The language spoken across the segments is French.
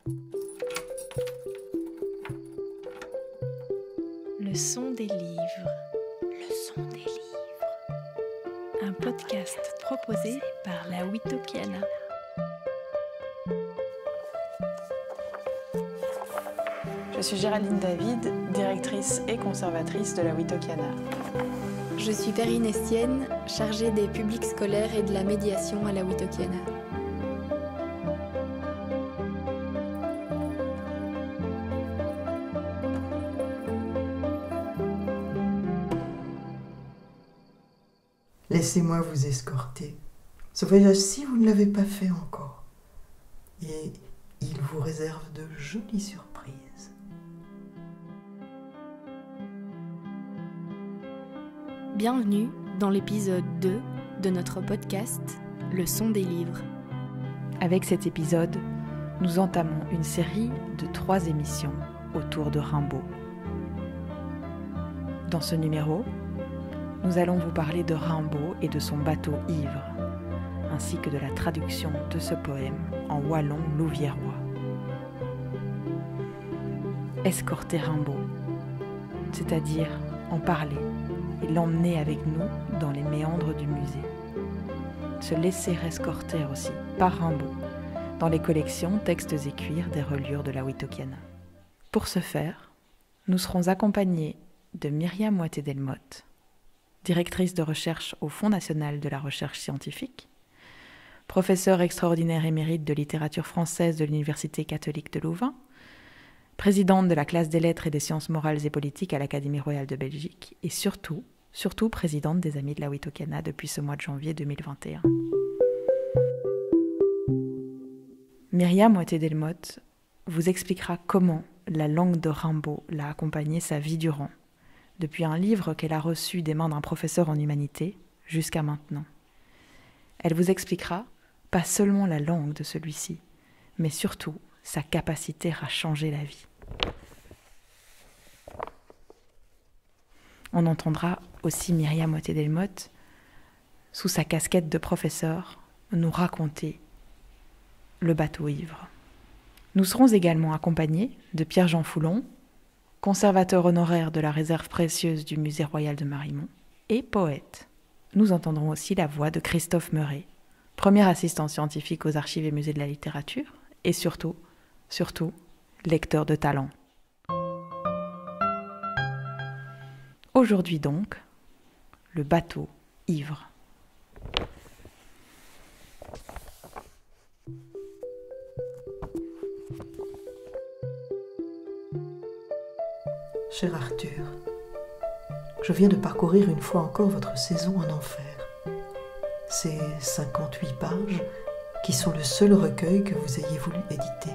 Le son des livres. Le son des livres. Un podcast proposé par la Witokiana. Je suis Géraldine David, directrice et conservatrice de la Witokiana. Je suis Perrine Estienne, chargée des publics scolaires et de la médiation à la Witokiana. Laissez-moi vous escorter. Ce voyage-ci, vous ne l'avez pas fait encore. Et il vous réserve de jolies surprises. Bienvenue dans l'épisode 2 de notre podcast Le son des livres. Avec cet épisode, nous entamons une série de 3 émissions autour de Rimbaud. Dans ce numéro, nous allons vous parler de Rimbaud et de son bateau ivre, ainsi que de la traduction de ce poème en wallon louviérois. Escorter Rimbaud, c'est-à-dire en parler et l'emmener avec nous dans les méandres du musée. Se laisser escorter aussi par Rimbaud dans les collections Textes et cuirs des reliures de la Witokiana. Pour ce faire, nous serons accompagnés de Myriam Moité-Delmotte, directrice de recherche au Fonds national de la recherche scientifique, professeure extraordinaire émérite de littérature française de l'Université catholique de Louvain, présidente de la classe des lettres et des sciences morales et politiques à l'Académie royale de Belgique et surtout présidente des Amis de la Witokiana depuis ce mois de janvier 2021. Myriam Moité-Delmotte vous expliquera comment la langue de Rimbaud l'a accompagnée sa vie durant, depuis un livre qu'elle a reçu des mains d'un professeur en humanité jusqu'à maintenant. Elle vous expliquera pas seulement la langue de celui-ci, mais surtout sa capacité à changer la vie. On entendra aussi Myriam Moité-Delmotte, sous sa casquette de professeur, nous raconter le bateau ivre. Nous serons également accompagnés de Pierre-Jean Foulon, conservateur honoraire de la réserve précieuse du Musée royal de Marimont, et poète. Nous entendrons aussi la voix de Christophe Meuret, premier assistant scientifique aux archives et musées de la littérature, et surtout, lecteur de talent. Aujourd'hui donc, le bateau ivre. Cher Arthur, je viens de parcourir une fois encore votre saison en enfer. Ces 58 pages qui sont le seul recueil que vous ayez voulu éditer.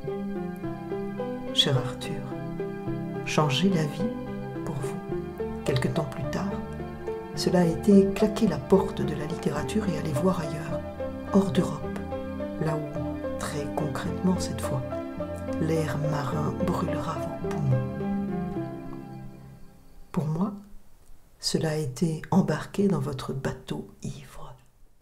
Cher Arthur, changer la vie pour vous, quelque temps plus tard, cela a été claquer la porte de la littérature et aller voir ailleurs, hors d'Europe, là où, très concrètement cette fois, l'air marin brûlera vos poumons. Pour moi, cela a été embarqué dans votre bateau ivre.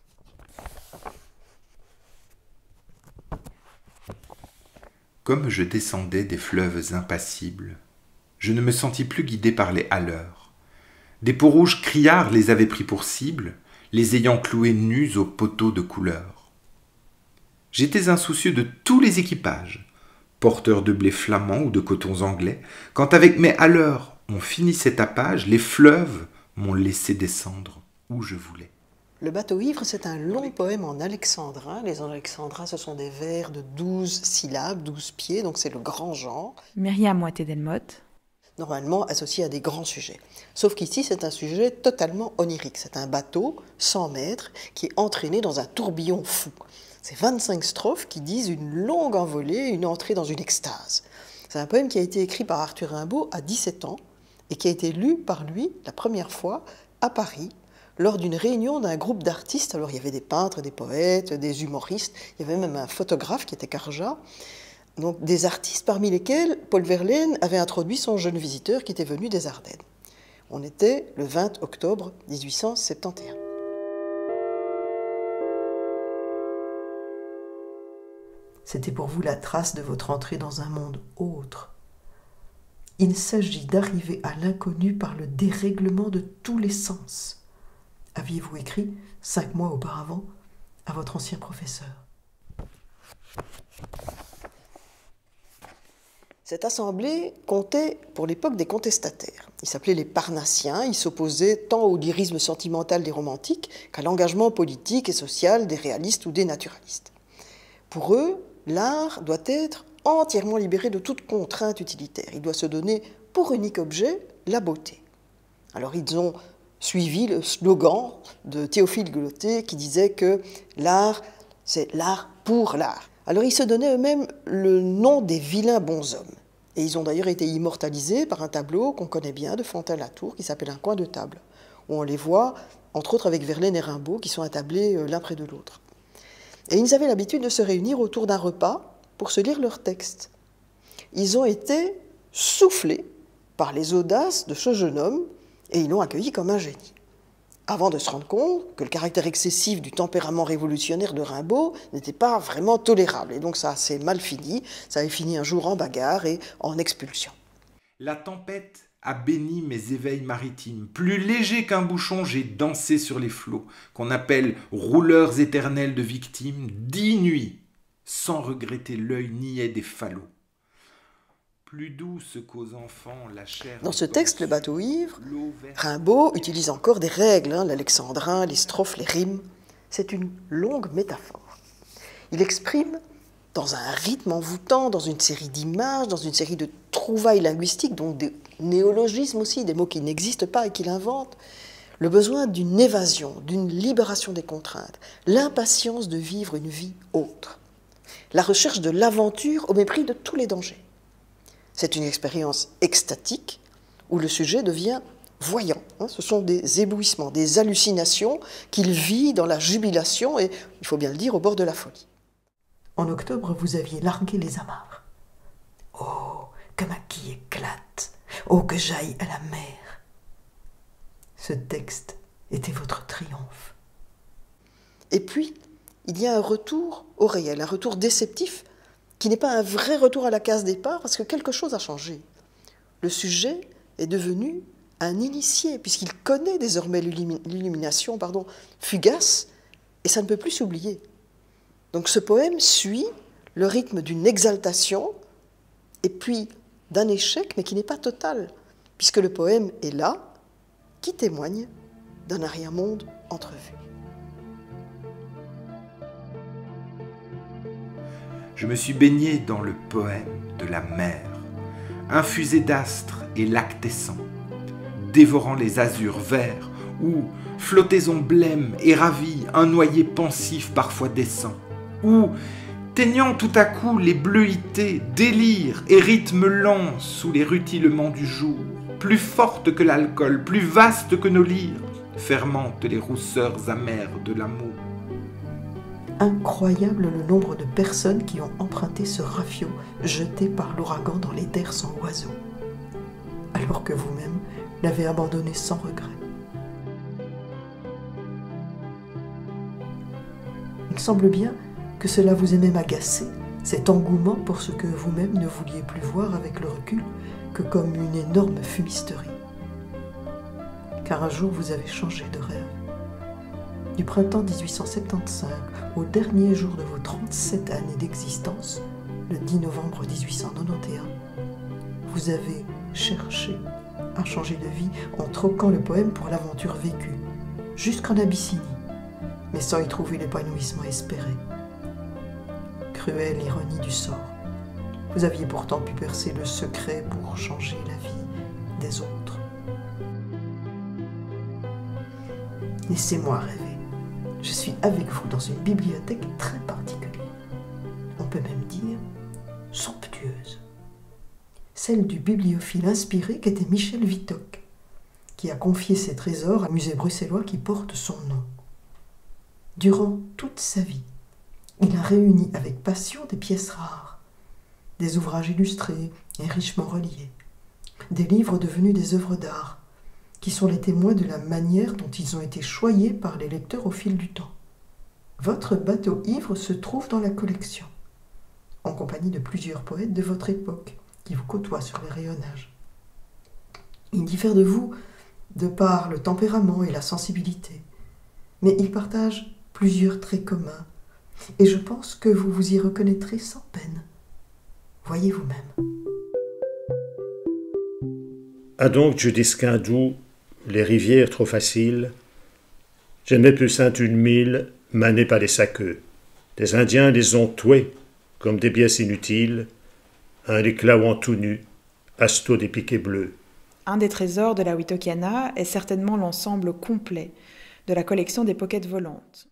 Comme je descendais des fleuves impassibles, je ne me sentis plus guidé par les haleurs. Des peaux-rouges criards les avaient pris pour cible, les ayant cloués nus aux poteaux de couleur. J'étais insoucieux de tous les équipages, porteurs de blé flamand ou de cotons anglais, quand avec mes haleurs on finissait tapage, les fleuves m'ont laissé descendre où je voulais. Le bateau ivre, c'est un long poème en alexandrin. Les alexandrins, ce sont des vers de 12 syllabes, 12 pieds, donc c'est le grand genre. Myriam Moité-Delmotte. Normalement associé à des grands sujets. Sauf qu'ici, c'est un sujet totalement onirique. C'est un bateau, 100 mètres, qui est entraîné dans un tourbillon fou. C'est 25 strophes qui disent une longue envolée, une entrée dans une extase. C'est un poème qui a été écrit par Arthur Rimbaud à 17 ans et qui a été lu par lui la première fois à Paris lors d'une réunion d'un groupe d'artistes. Alors il y avait des peintres, des poètes, des humoristes, il y avait même un photographe qui était Carja. Donc des artistes parmi lesquels Paul Verlaine avait introduit son jeune visiteur qui était venu des Ardennes. On était le 20 octobre C'était pour vous la trace de votre entrée dans un monde autre. Il s'agit d'arriver à l'inconnu par le dérèglement de tous les sens. Aviez-vous écrit 5 mois auparavant à votre ancien professeur. Cette assemblée comptait pour l'époque des contestataires. Ils s'appelaient les Parnassiens, ils s'opposaient tant au lyrisme sentimental des romantiques qu'à l'engagement politique et social des réalistes ou des naturalistes. Pour eux, l'art doit être entièrement libéré de toute contrainte utilitaire. Il doit se donner pour unique objet la beauté. Alors ils ont suivi le slogan de Théophile Gautier qui disait que l'art, c'est l'art pour l'art. Alors ils se donnaient eux-mêmes le nom des vilains bonshommes. Et ils ont d'ailleurs été immortalisés par un tableau qu'on connaît bien de Fantin-Latour qui s'appelle Un coin de table, où on les voit, entre autres avec Verlaine et Rimbaud, qui sont attablés l'un près de l'autre. Et ils avaient l'habitude de se réunir autour d'un repas pour se lire leurs textes. Ils ont été soufflés par les audaces de ce jeune homme et ils l'ont accueilli comme un génie. Avant de se rendre compte que le caractère excessif du tempérament révolutionnaire de Rimbaud n'était pas vraiment tolérable. Et donc ça s'est mal fini, ça avait fini un jour en bagarre et en expulsion. La tempête a béni mes éveils maritimes. Plus léger qu'un bouchon, j'ai dansé sur les flots, qu'on appelle rouleurs éternels de victimes, 10 nuits, sans regretter l'œil niais des falots. Plus douce qu'aux enfants la chair. Dans ce texte, Le bateau ivre, Rimbaud utilise encore des règles, l'alexandrin, les strophes, les rimes. C'est une longue métaphore. Il exprime dans un rythme envoûtant, dans une série d'images, dans une série de trouvailles linguistiques, donc des néologismes aussi, des mots qui n'existent pas et qu'il invente, le besoin d'une évasion, d'une libération des contraintes, l'impatience de vivre une vie autre, la recherche de l'aventure au mépris de tous les dangers. C'est une expérience extatique où le sujet devient voyant. Ce sont des éblouissements, des hallucinations qu'il vit dans la jubilation et, il faut bien le dire, au bord de la folie. En octobre, vous aviez largué les amarres. Oh, que ma quille éclate! Oh, que j'aille à la mer! Ce texte était votre triomphe. Et puis, il y a un retour au réel, un retour déceptif, qui n'est pas un vrai retour à la case départ, parce que quelque chose a changé. Le sujet est devenu un initié, puisqu'il connaît désormais l'illumination fugace, et ça ne peut plus s'oublier. Donc ce poème suit le rythme d'une exaltation, et puis d'un échec, mais qui n'est pas total, puisque le poème est là, qui témoigne d'un arrière-monde entrevu. Je me suis baigné dans le poème de la mer, infusé d'astres et lactescents, dévorant les azurs verts où, flottaison blême et ravie, un noyer pensif parfois descend, où, teignant tout à coup les bleuités, délire et rythme lent sous les rutilements du jour, plus forte que l'alcool, plus vaste que nos lyres, fermentent les rousseurs amères de l'amour. Incroyable le nombre de personnes qui ont emprunté ce rafiot jeté par l'ouragan dans les terres sans oiseaux, alors que vous-même l'avez abandonné sans regret. Il semble bien que cela vous ait même agacé, cet engouement pour ce que vous-même ne vouliez plus voir avec le recul que comme une énorme fumisterie. Car un jour vous avez changé de rêve. Du printemps 1875 au dernier jour de vos 37 années d'existence, le 10 novembre 1891, vous avez cherché à changer de vie en troquant le poème pour l'aventure vécue, jusqu'en Abyssinie, mais sans y trouver l'épanouissement espéré. Cruelle ironie du sort. Vous aviez pourtant pu percer le secret pour changer la vie des autres. Laissez-moi rêver. Je suis avec vous dans une bibliothèque très particulière. On peut même dire somptueuse. Celle du bibliophile inspiré qu'était Michel Vittoc, qui a confié ses trésors à un musée bruxellois qui porte son nom. Durant toute sa vie, il a réuni avec passion des pièces rares, des ouvrages illustrés et richement reliés, des livres devenus des œuvres d'art, qui sont les témoins de la manière dont ils ont été choyés par les lecteurs au fil du temps. Votre bateau ivre se trouve dans la collection. en compagnie de plusieurs poètes de votre époque qui vous côtoient sur les rayonnages. Ils diffèrent de vous de par le tempérament et la sensibilité, mais ils partagent plusieurs traits communs, et je pense que vous vous y reconnaîtrez sans peine. Voyez vous-même. Ah donc, Judisquin doux, les rivières trop faciles, j'aimais plus sainte une mille, manée par les saqueux. Des Indiens les ont tués, comme des pièces inutiles, un éclat tout nu, asto des piquets bleus. Un des trésors de la Wittokiana est certainement l'ensemble complet de la collection des pockets volantes.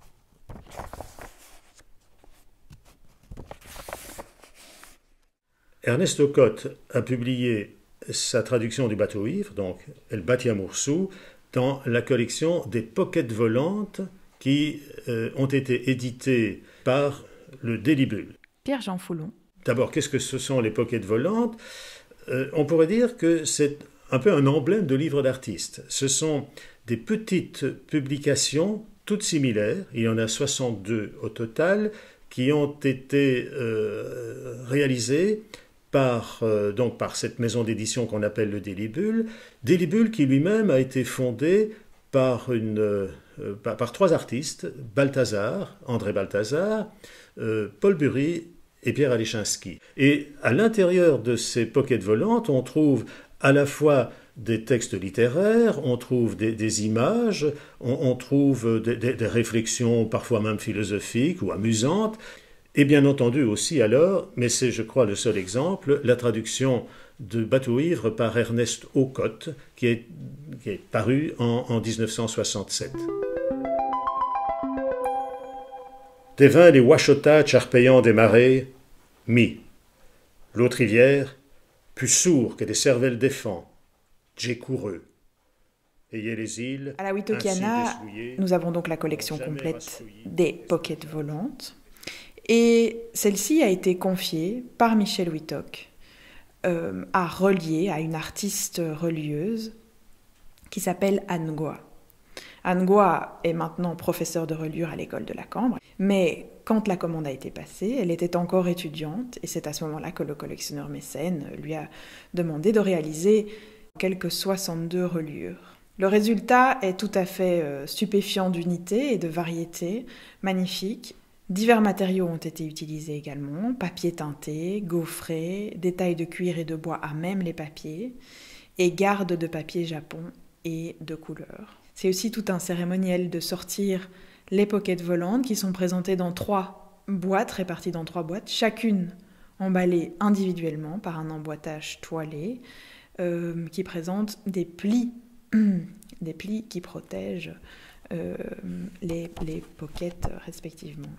Ernest Cotte a publié sa traduction du bateau ivre, donc El Batiamoursou, dans la collection des pockets volantes qui ont été éditées par le Délibule. Pierre-Jean Foulon. D'abord, qu'est-ce que ce sont les pockets volantes ? On pourrait dire que c'est un peu un emblème de livre d'artiste. Ce sont des petites publications, toutes similaires, il y en a 62 au total, qui ont été réalisées par cette maison d'édition qu'on appelle le Délibule. Délibule qui lui-même a été fondé par trois artistes, André Balthazar, Paul Bury et Pierre Alechinski. Et à l'intérieur de ces pockets volantes, on trouve à la fois des textes littéraires, on trouve des images, on trouve des réflexions parfois même philosophiques ou amusantes, et bien entendu aussi alors, mais c'est je crois le seul exemple, la traduction de Bateau ivre par Ernest Cotte, qui est paru en 1967. Des vins les Ouachota charpayant des marais, l'autre rivière, plus sourd que des cervelles d'éléphants, j'ai couru. Ayez les îles. À la Wittokiana, nous avons donc la collection complète des pockets volantes. Et celle-ci a été confiée par Michel Wittock à relier à une artiste relieuse qui s'appelle Anne Goua. Anne Goua est maintenant professeure de reliure à l'école de la Cambre, mais quand la commande a été passée, elle était encore étudiante, et c'est à ce moment-là que le collectionneur mécène lui a demandé de réaliser quelques 62 reliures. Le résultat est tout à fait stupéfiant d'unité et de variété, magnifique. Divers matériaux ont été utilisés également, papier teinté, gaufré, détails de cuir et de bois à même les papiers, et garde de papier japon et de couleurs. C'est aussi tout un cérémoniel de sortir les pockets volantes qui sont présentées dans 3 boîtes, réparties dans 3 boîtes, chacune emballée individuellement par un emboîtage toilé qui présente des plis qui protègent les pockets respectivement.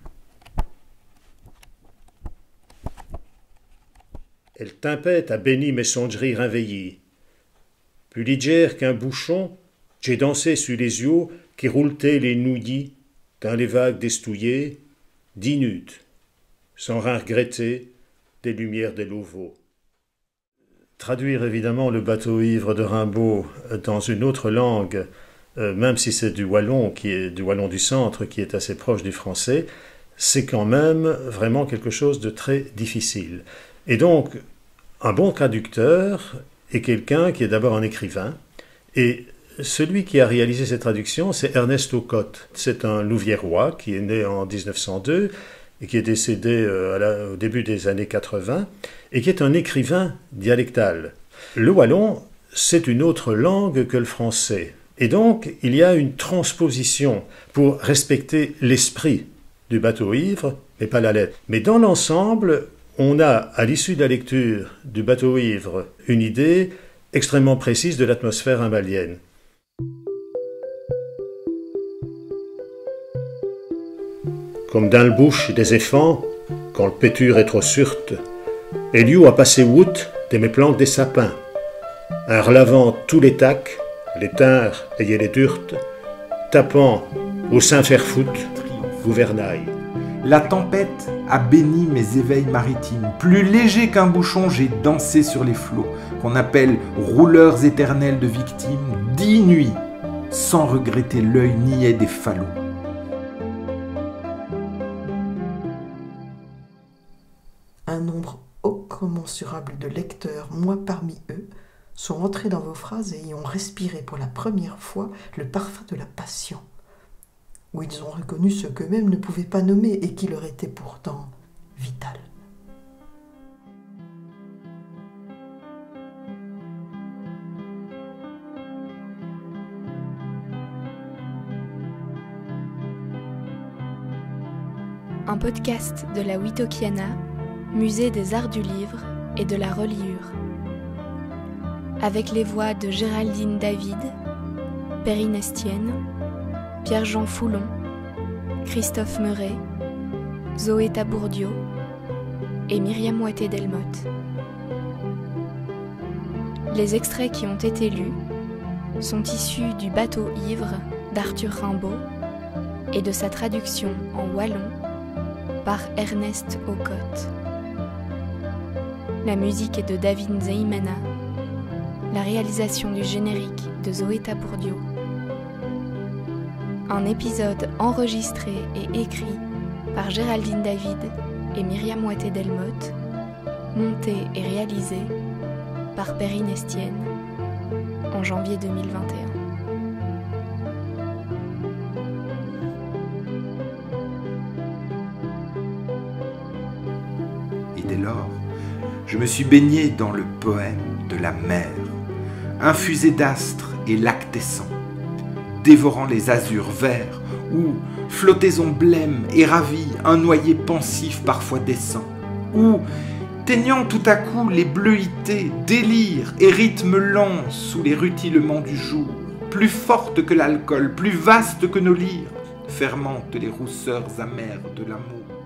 Elle timpait à béni mes songeries réveillées. Plus légère qu'un bouchon, j'ai dansé sur les yeux qui rouletaient les nouillis dans les vagues destouillées, d'inutes, sans rien regretter des lumières des Louveaux. Traduire évidemment le bateau ivre de Rimbaud dans une autre langue, même si c'est du wallon du centre qui est assez proche du français, c'est quand même vraiment quelque chose de très difficile. Et donc, un bon traducteur est quelqu'un qui est d'abord un écrivain, et celui qui a réalisé cette traduction, c'est Ernest Cotte. C'est un Louviérois qui est né en 1902 et qui est décédé au début des années 80, et qui est un écrivain dialectal. Le wallon, c'est une autre langue que le français. Et donc, il y a une transposition pour respecter l'esprit du bateau ivre, mais pas la lettre. Mais dans l'ensemble, on a, à l'issue de la lecture du bateau ivre, une idée extrêmement précise de l'atmosphère rimbaldienne. Comme dans le bouche des éléphants, quand le péture est trop surte, Eliou a passé out de mes planques des sapins, en relavant tous les tacs, les tinres et les durtes, tapant au sein faire foot, gouvernail. La tempête a béni mes éveils maritimes. Plus léger qu'un bouchon, j'ai dansé sur les flots, qu'on appelle rouleurs éternels de victimes, 10 nuits, sans regretter l'œil niais des falots. Un nombre incommensurable de lecteurs, moi parmi eux, sont entrés dans vos phrases et y ont respiré pour la première fois le parfum de la passion, où ils ont reconnu ce qu'eux-mêmes ne pouvaient pas nommer et qui leur était pourtant vital. Un podcast de la Witokiana, musée des arts du livre et de la reliure. Avec les voix de Géraldine David, Perrine Estienne, Pierre-Jean Foulon, Christophe Meuret, Zoé Tabourdio et Myriam Ouatté-Delmotte. Les extraits qui ont été lus sont issus du Bateau ivre d'Arthur Rimbaud et de sa traduction en wallon par Ernest Ocotte. La musique est de David Zeimana, la réalisation du générique de Zoé Tabourdio. Un épisode enregistré et écrit par Géraldine David et Myriam Ouatté-Delmotte, monté et réalisé par Perrine Estienne en janvier 2021. Et dès lors, je me suis baigné dans le poème de la mer, infusé d'astres et lactescents, dévorant les azurs verts où, flottaison blême et ravie, un noyer pensif parfois descend, où, teignant tout à coup les bleuités, délire et rythme lent sous les rutilements du jour, plus forte que l'alcool, plus vaste que nos lyres, fermentent les rousseurs amères de l'amour.